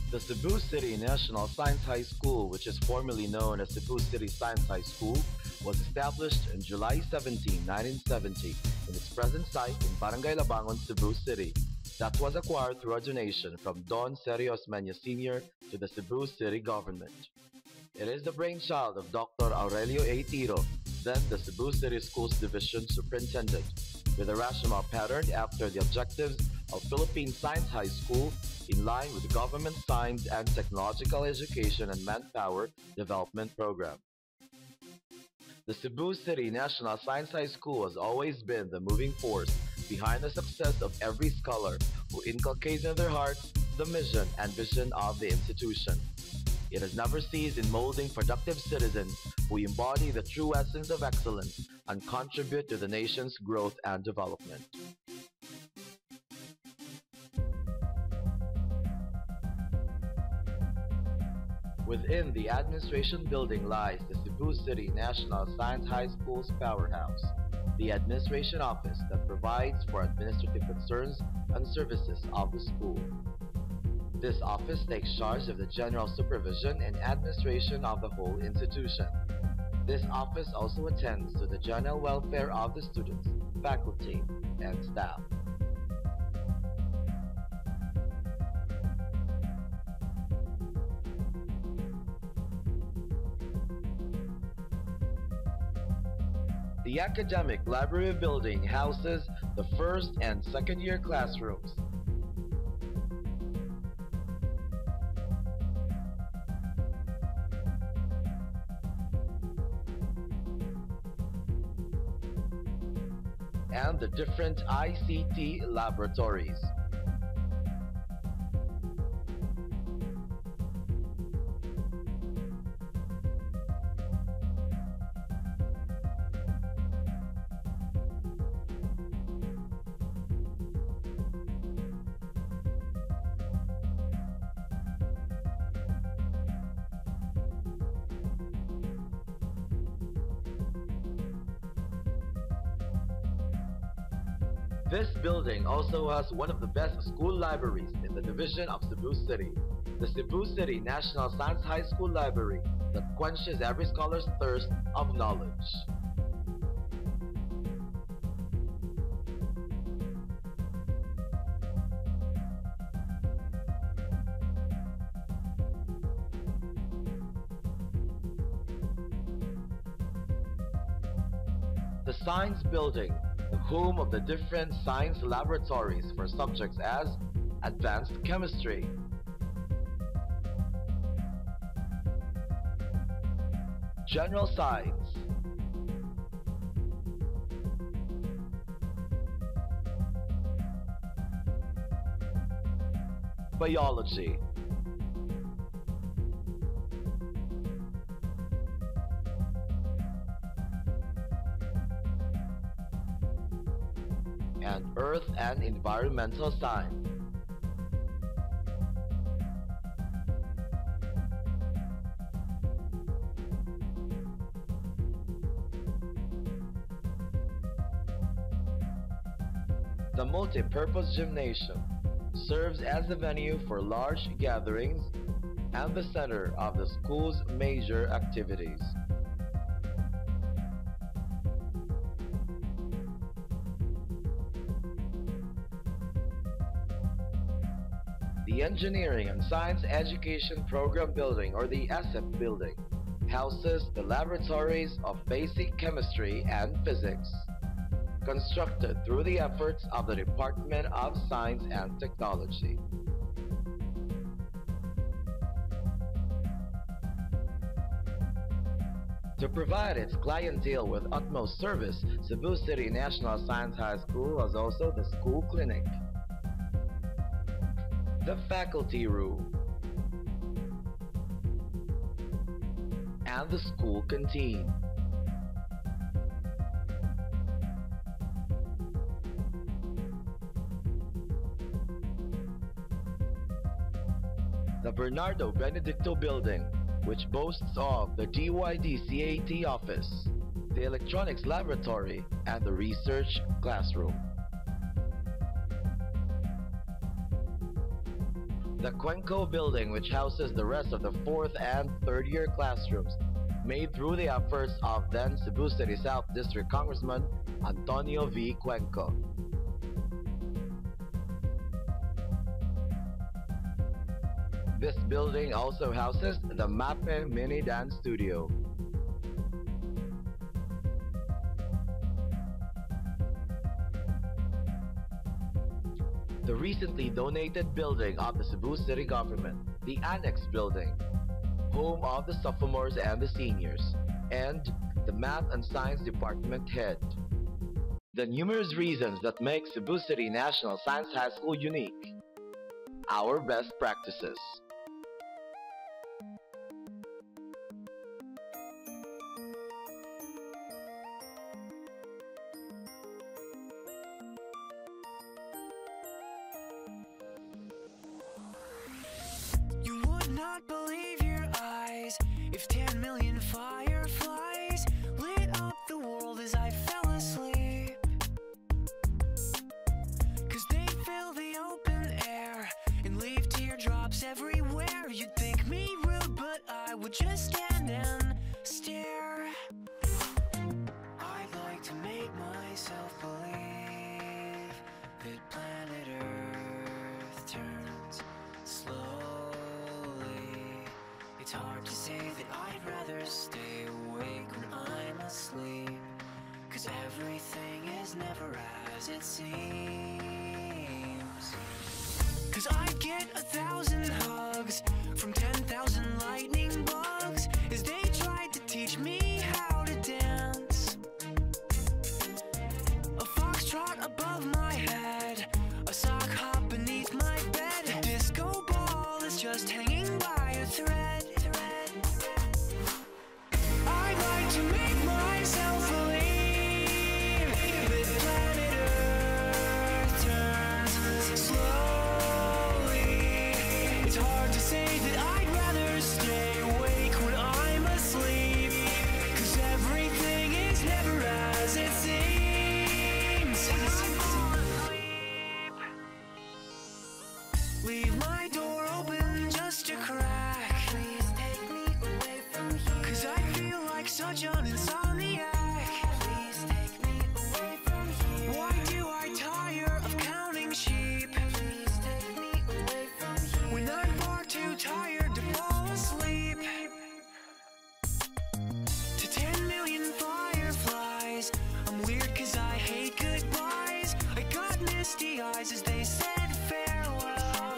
The Cebu City National Science High School, which is formerly known as Cebu City Science High School, was established on July 17, 1970 in its present site in Barangay Labangon, Cebu City. That was acquired through a donation from Don Sergio Osmeña Sr. to the Cebu City government. It is the brainchild of Dr. Aurelio A. Tiro, then the Cebu City Schools Division Superintendent, with a rationale patterned after the objectives of Philippine Science High School in line with the government Science and Technological Education and Manpower Development Program. The Cebu City National Science High School has always been the moving force behind the success of every scholar who inculcates in their hearts the mission and vision of the institution. It has never ceased in molding productive citizens who embody the true essence of excellence and contribute to the nation's growth and development. Within the administration building lies the Cebu City National Science High School's powerhouse, the administration office that provides for administrative concerns and services of the school. This office takes charge of the general supervision and administration of the whole institution. This office also attends to the general welfare of the students, faculty, and staff. The academic library building houses the first and second year classrooms. And the different ICT laboratories. This building also has one of the best school libraries in the division of Cebu City, the Cebu City National Science High School Library that quenches every scholar's thirst of knowledge. The Science Building, the home of the different science laboratories for subjects as advanced chemistry, general science, biology, and earth and environmental science. The multi-purpose gymnasium serves as the venue for large gatherings and the center of the school's major activities. The Engineering and Science Education Program Building, or the ESEP Building, houses the laboratories of basic chemistry and physics, constructed through the efforts of the Department of Science and Technology. To provide its clientele with utmost service, Cebu City National Science High School has also the school clinic, the faculty room, and the school canteen. The Bernardo Benedicto Building, which boasts of the DYD-CAT office, the electronics laboratory, and the research classroom. The Cuenco building, which houses the rest of the fourth and third year classrooms, made through the efforts of then Cebu City South District Congressman Antonio V. Cuenco. This building also houses the MAPE Mini Dance Studio. The recently donated building of the Cebu City Government, the Annex Building, home of the sophomores and the seniors, and the Math and Science Department head. The numerous reasons that make Cebu City National Science High School unique. Our best practices. You would not believe your eyes if 10 million fireflies lit up the world as I fell asleep. 'Cause they fill the open air and leave teardrops everywhere. You'd think me rude, but I would just stand and stare. I'd like to make myself believe that planet Earth turns slowly. It's hard to say that I'd rather stay awake when I'm asleep, 'cause everything is never as it seems. 'Cause I get 1,000 hugs from 10,000 lightning bugs as they tried to teach me how to dance. A foxtrot above my head, a sock hop beneath my bed, a disco ball is just hanging by a thread. I'd like to make myself believe that planet Earth turns slowly. It's hard to say that I'd rather stay awake when I'm asleep, 'cause everything is never as it seems. When I fall asleep, leave my door open just a crack. Please take me away from here, 'cause I feel like such an insomniac. Please take me away from here. Why do I tire of counting sheep? Please take me away from here. When I'm far too tired to fall asleep. To 10 million fireflies, I'm weird 'cause I hate goodbyes. I got misty eyes as they said farewell,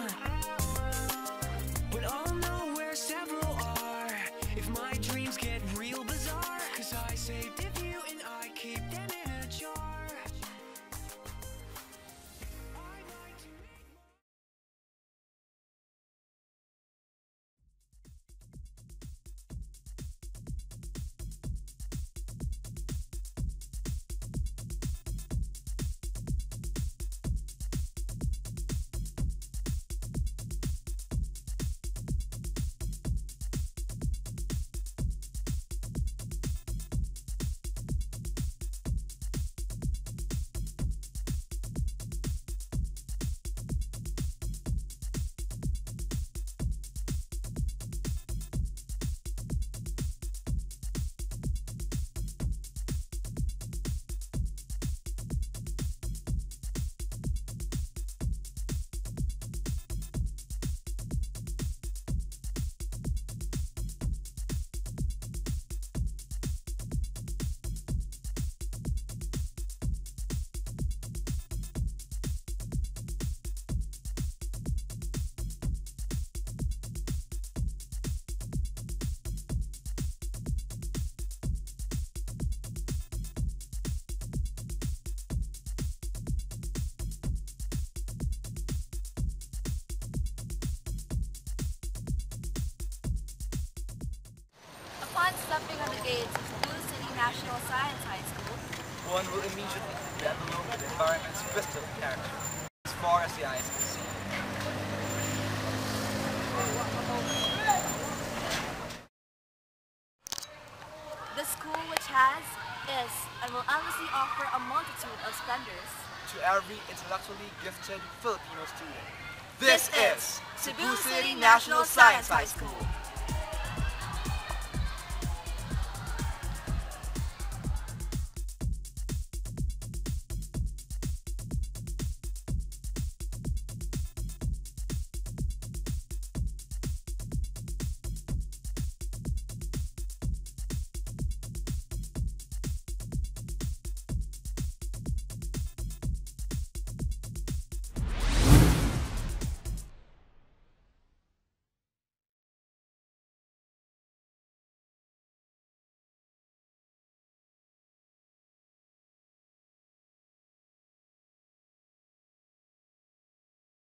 but I'll know where several are if my dreams get real bizarre, 'cause I saved a few and I keep them in a jar. I'd like to make Upon stepping on the gates of Cebu City National Science High School, one will immediately be blown with the environment's crystal character, as far as the eyes can see. the school which has, is, and will endlessly offer a multitude of splendors. To every intellectually gifted Filipino student, This is Cebu City National Science High School.